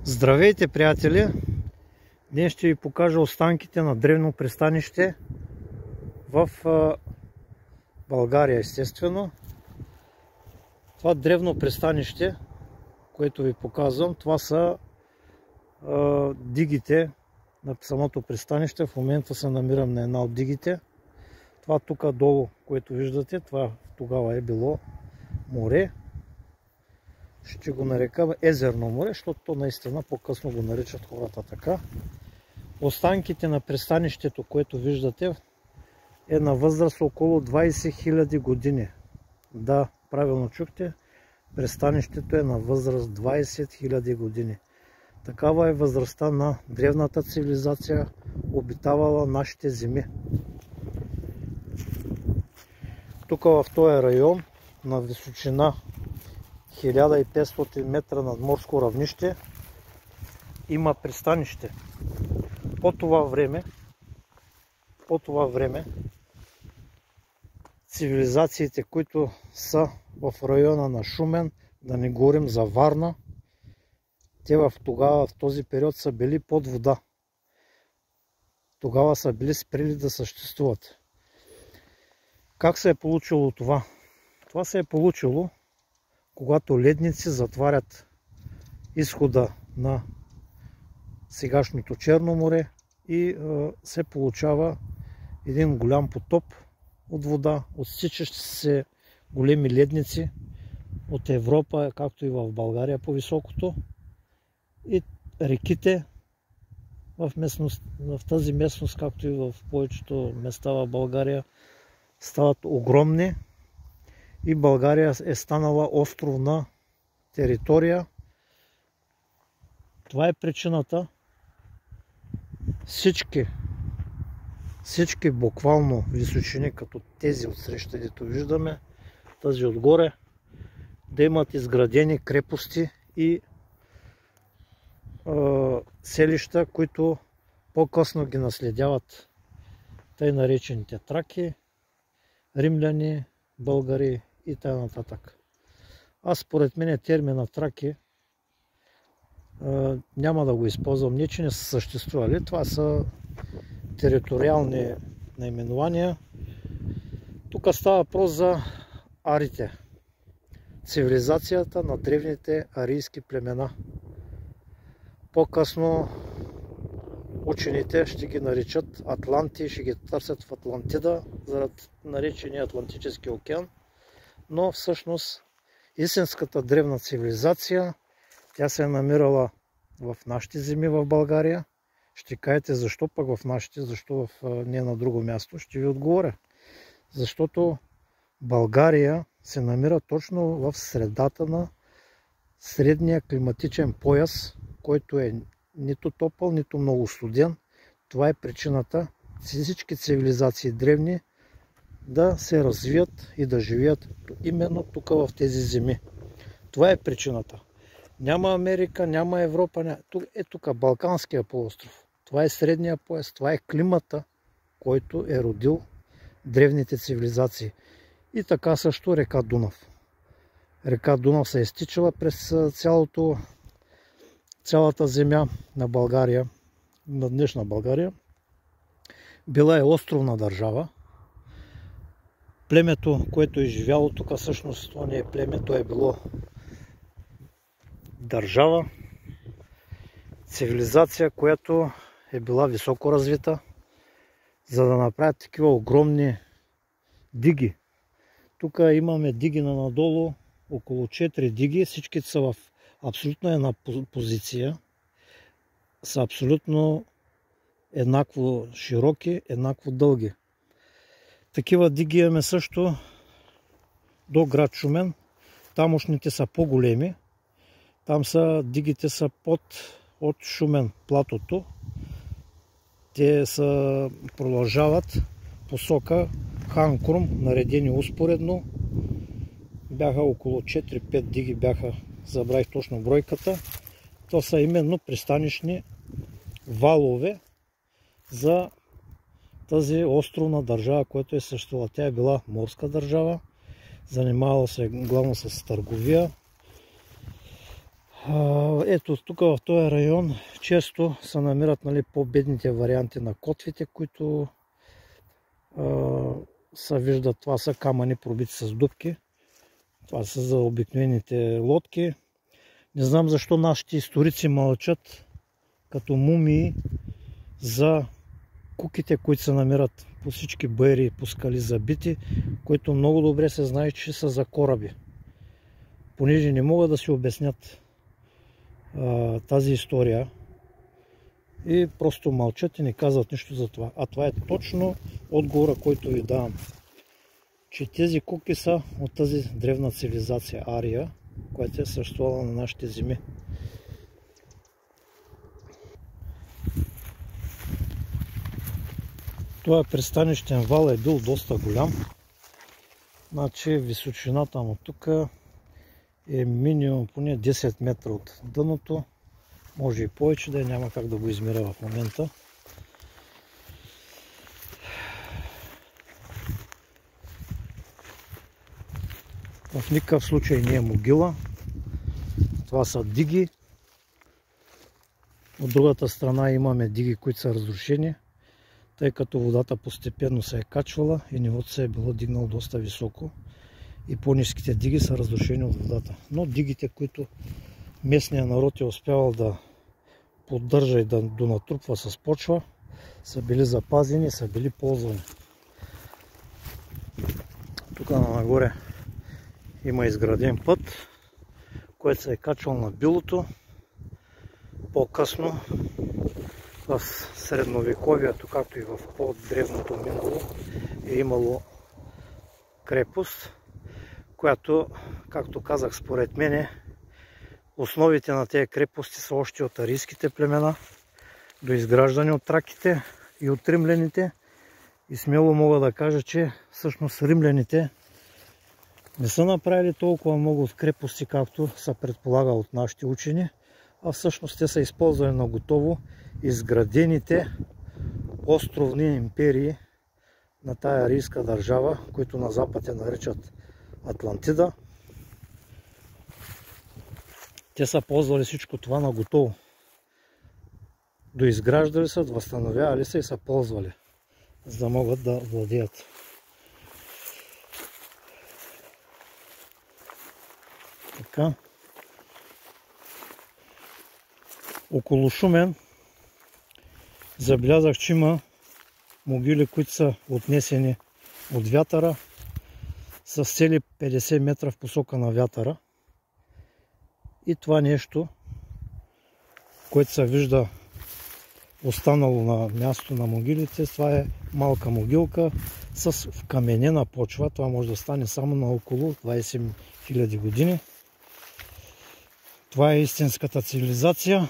Здравейте, приятели! Днес ще ви покажа останките на древно пристанище в България, естествено. Това древно пристанище, което ви показвам, това са дигите на самото пристанище. В момента се намирам на една от дигите. Това тук долу, което виждате, това тогава е било море. Ще го нарека езерно море, защото наистина по-късно го наричат хората така. Останките на пристанището, което виждате, е на възраст около 20 000 години. Да, правилно чухте, пристанището е на възраст 20 000 години. Такава е възрастта на древната цивилизация, обитавала нашите земи. Тук в този район, на височина 1500 метра над морско равнище, има пристанище. По това време цивилизациите, които са в района на Шумен, да не говорим за Варна, те тогава в този период са били под вода. Тогава са били спрели да съществуват. Как се е получило това? Това се е получило, когато ледници затварят изхода на сегашното Черно море и се получава един голям потоп от вода, отсичащи се големи ледници от Европа, както и в България по високото, и реките в тази местност, както и в повечето места в България, стават огромни и България е станала островна територия. Това е причината всички буквално височини, като тези отсреща, дето виждаме, тази отгоре, да имат изградени крепости и селища, които по-късно ги наследяват тъй наречените траки, римляни, българи и т.н. Аз според мен термина траки няма да го използвам, не че не са съществували. Това са териториални наименования. Тук става въпрос за арите. Цивилизацията на древните арийски племена. По-късно учените ще ги наричат Атланти, ще ги търсят в Атлантида, заради наречения Атлантически океан. Но всъщност истинската древна цивилизация, тя се е намирала в нашите земи в България. Ще кажете защо пък в нашите, защо не на друго място. Ще ви отговоря. Защото България се намира точно в средата на средния климатичен пояс, който е нито топъл, нито много студен. Това е причината всички цивилизации древни да се развият и да живеят именно тук в тези земи. Това е причината. Няма Америка, няма Европа. Тук Балканския полуостров. Това е средния пояс, това е климата, който е родил древните цивилизации. И така също река Дунав. Река Дунав се е изтичала през цялата земя на България, на днешна България. Била е островна държава. Племето, което е живяло тук, всъщност това не е племе, то е било държава, цивилизация, която е била високо развита, за да направят такива огромни диги. Тук имаме диги на надолу, около 4 диги, всички са в абсолютно една позиция, са абсолютно еднакво широки, еднакво дълги. Такива диги имаме също до град Шумен. Тамошните са по-големи. Там дигите са от Шумен платото. Те продължават посока Хан Крум, наредени успоредно. Бяха около 4-5 диги, забравих точно бройката. То са именно пристанищни валове за тази островна държава, която е съществувала. Тя е била морска държава, занимавала се главно с търговия. Ето тук в този район често се намират, нали, по-бедните варианти на котвите, които се виждат. Това са камъни пробити с дупки. Това са за обикновените лодки. Не знам защо нашите историци мълчат като мумии за куките, които се намират по всички байри и по скали забити, които много добре се знае, че са за кораби. Понеже не могат да си обяснят тази история и просто мълчат и не казват нищо за това. А това е точно отговора, който ви давам. Че тези куки са от тази древна цивилизация Ария, която е съществувала на нашите земи. Това пристанищен вал е бил доста голям. Значи височината му тук е минимум поне 10 метра от дъното. Може и повече да е, няма как да го измеря в момента. В никакъв случай не е могила. Това са диги. От другата страна имаме диги, които са разрушени, тъй като водата постепенно се е качвала и нивото се е било дигнало доста високо. И по-ниските диги са разрушени от водата. Но дигите, които местният народ е успявал да поддържа и да донатрупва с почва, са били запазени и са били ползвани. Тук нагоре има изграден път, който се е качвал на Билото. По-късно в средновековието, както и в по-древното минало, е имало крепост, която, както казах, според мене, основите на тези крепости са още от арийските племена, до изграждане от траките и от римляните. И смело мога да кажа, че всъщност римляните не са направили толкова много крепости, както се предполага от нашите учени, а всъщност те са използвали на готово изградените островни империи на тая арийска държава, които на запад я наричат Атлантида. Те са ползвали всичко това на готово. Доизграждали са, възстановявали са и са ползвали, за да могат да владеят. Така. Около Шумен забелязах, че има могили, които са отнесени от вятъра с цели 50 метра в посока на вятъра. И това нещо, което се вижда останало на място на могилите, това е малка могилка с вкаменена почва. Това може да стане само на около 20 000 години. Това е истинската цивилизация.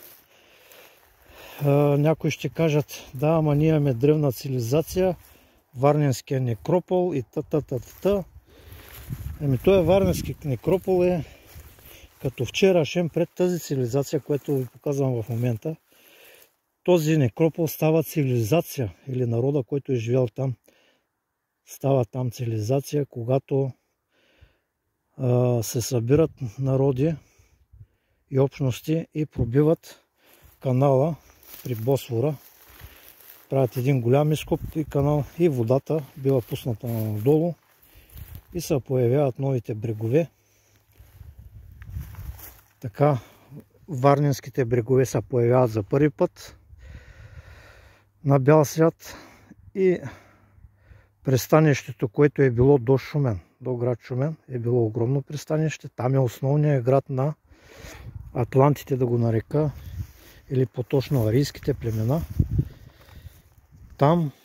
Някои ще кажат, да, ама ние имаме древна цивилизация, Варненския некропол и та. Ами той Варненски некропол е като вчерашен пред тази цивилизация, която ви показвам в момента. Този некропол става цивилизация, или народа, който е живял там, става там цивилизация, когато се събират народи и общности и пробиват канала при Босфора. Правят един голям изкоп и канал и водата бива пусната надолу и се появяват новите брегове. Така Варненските брегове се появяват за първи път на бял свят и пристанището, което е било до Шумен, до град Шумен, е било огромно пристанище. Там е основният град на атлантите, да го нарека, или по-точно арийските племена. Там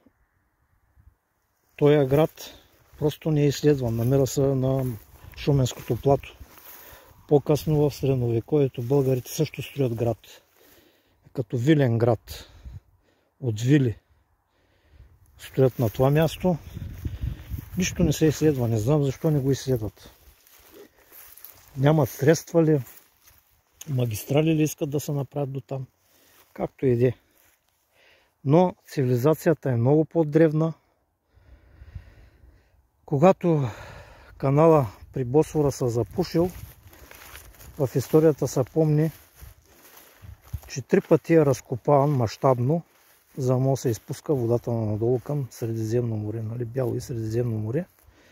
този град просто не е изследван. Намира се на Шуменското плато. По-късно в средновековието българите също строят град, като вилен град, от вили. Строят на това място. Нищо не се изследва. Не знам защо не го изследват. Нямат средства ли, магистрали ли искат да се направят до там. Както и де. Но цивилизацията е много по-древна. Когато канала при Босфора се запушил, в историята се помни, че 3 пъти е разкопаван мащабно, за да може да се изпуска водата надолу към Средиземно море, нали, Бяло и Средиземно море.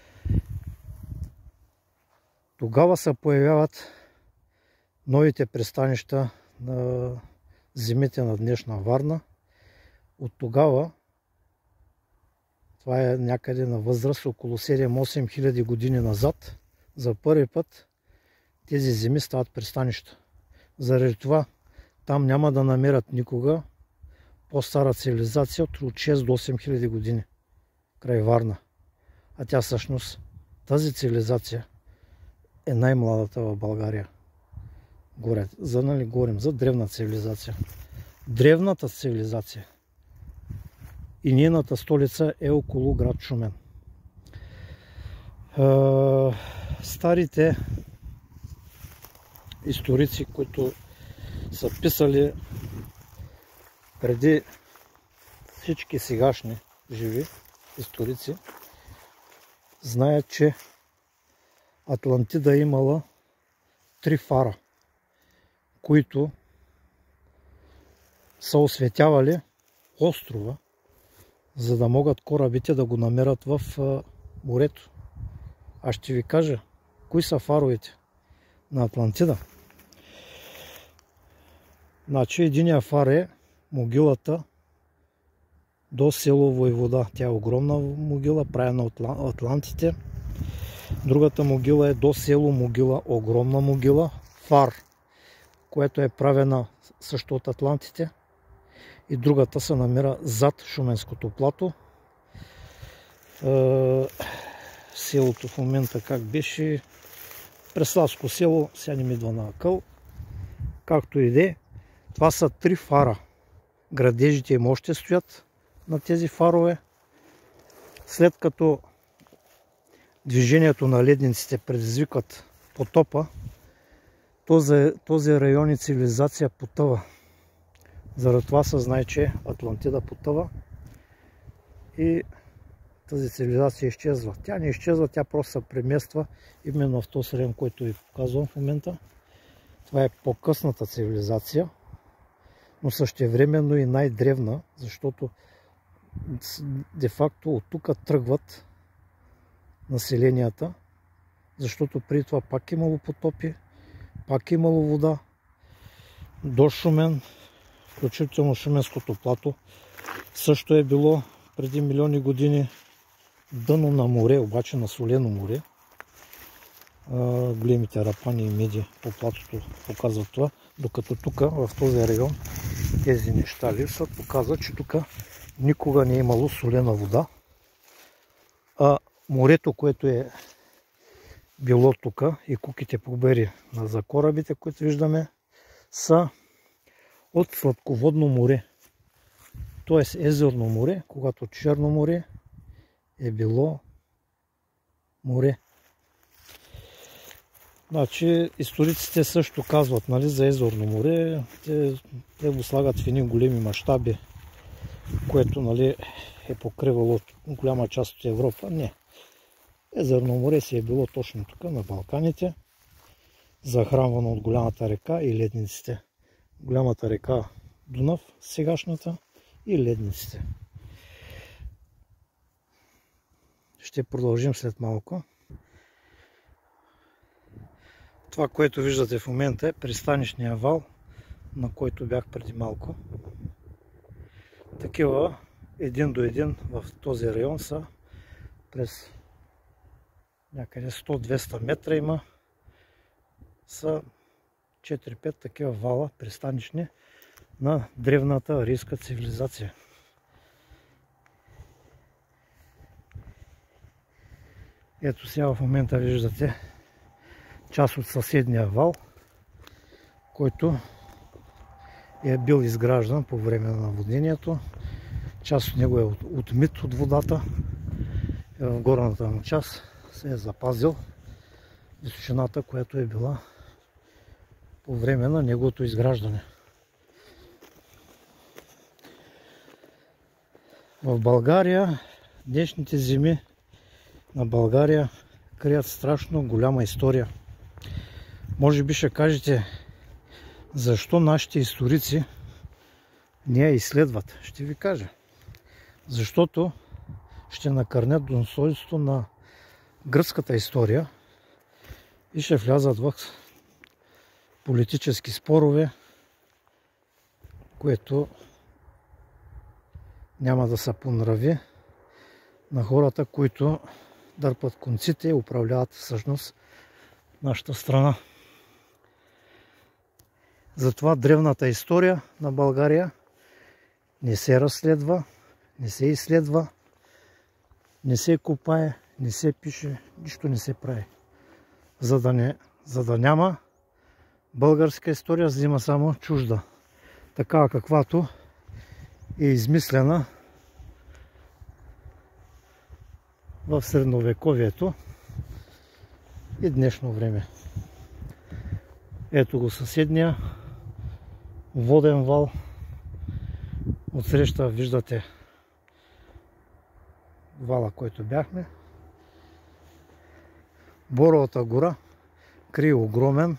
Тогава се появяват новите пристанища на земите на днешна Варна. От тогава, това е някъде на възраст около 7-8 хиляди години назад, за първи път тези земи стават пристанища. Заради това там няма да намерят никога по-стара цивилизация от 6 до 8 хиляди години край Варна. А тя всъщност, тази цивилизация е най-младата в България. Говорим за древна цивилизация. Древната цивилизация. И нейната столица е около град Шумен. Старите историци, които са писали преди всички сегашни живи историци, знаят, че Атлантида имала 3 фара, които са осветявали острова, за да могат корабите да го намерят в морето. Аз ще ви кажа кои са фаровете на Атлантида. Значи единия фар е могилата до село Войвода. Тя е огромна могила, правена от атлантите. Другата могила е до село Могила, огромна могила, фар, което е правена също от атлантите. И другата се намира зад Шуменското плато. Селото в момента как беше? Преславско село, сега не ми идва на акъл. Както и де, това са 3 фара. Градежите им още стоят на тези фарове. След като движението на ледниците предизвикват потопа, този район и цивилизация потъва. Заради това се знае, че Атлантида потъва и тази цивилизация изчезва. Тя не изчезва, тя просто се премества именно в този район, който ви показвам в момента. Това е по-късната цивилизация, но същевременно и най-древна, защото де-факто от тук тръгват населенията, защото преди това пак имало потопи, пак имало вода. До Шумен, включително Шуменското плато, също е било преди милиони години дъно на море, обаче на солено море. Големите рапани и меди по платото показват това, докато тук в този район тези неща липсват, показват, че тук никога не е имало солена вода, а морето, което е било тук и куките по бери за корабите, които виждаме, са от сладководно море, т.е. езерно море, когато Черно море е било море. Значи историците също казват, нали, за езерно море, те го слагат в едни големи мащаби, което, нали, е покривало голяма част от Европа. Не. Езерно море си е било точно тук, на Балканите, захранвано от голямата река и ледниците. Голямата река Дунав, сегашната, и ледниците. Ще продължим след малко. Това, което виждате в момента, е пристанищния вал, на който бях преди малко. Такива един до един в този район са през някъде 100-200 метра има, са 4-5 такива вала пристанищни на древната арийска цивилизация. Ето сега в момента виждате част от съседния вал, който е бил изграждан по време на наводнението. Част от него е отмит от водата. В горната му част се е запазил височината, която е била по време на неговото изграждане. В България днешните земи на България крият страшно голяма история. Може би ще кажете, защо нашите историци не я изследват. Ще ви кажа. Защото ще накърнят достойнството на гръцката история и ще влязат в политически спорове, което няма да се понрави на хората, които дърпат конците и управляват всъщност нашата страна. Затова древната история на България не се разследва, не се изследва, не се копае, не се пише, нищо не се прави. За да няма българска история, за да има само чужда. Такава каквато е измислена в средновековието и днешно време. Ето го съседния воден вал. Отсреща виждате вала, който бяхме. Боровата гора крие огромен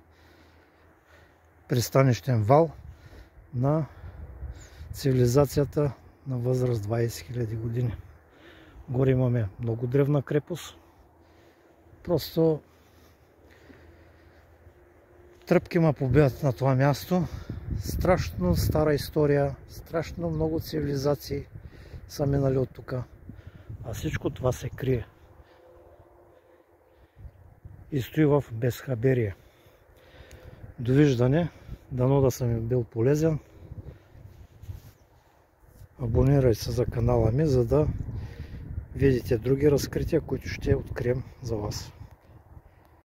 пристанищен вал на цивилизацията на възраст 20 000 години. Горе имаме много древна крепост. Просто тръпки ме побиват на това място. Страшно стара история, страшно много цивилизации са минали от тук. А всичко това се крие. И стои в безхаберие. Довиждане. Дано да съм бил полезен. Абонирайте се за канала ми, за да видите други разкрития, които ще открием за вас.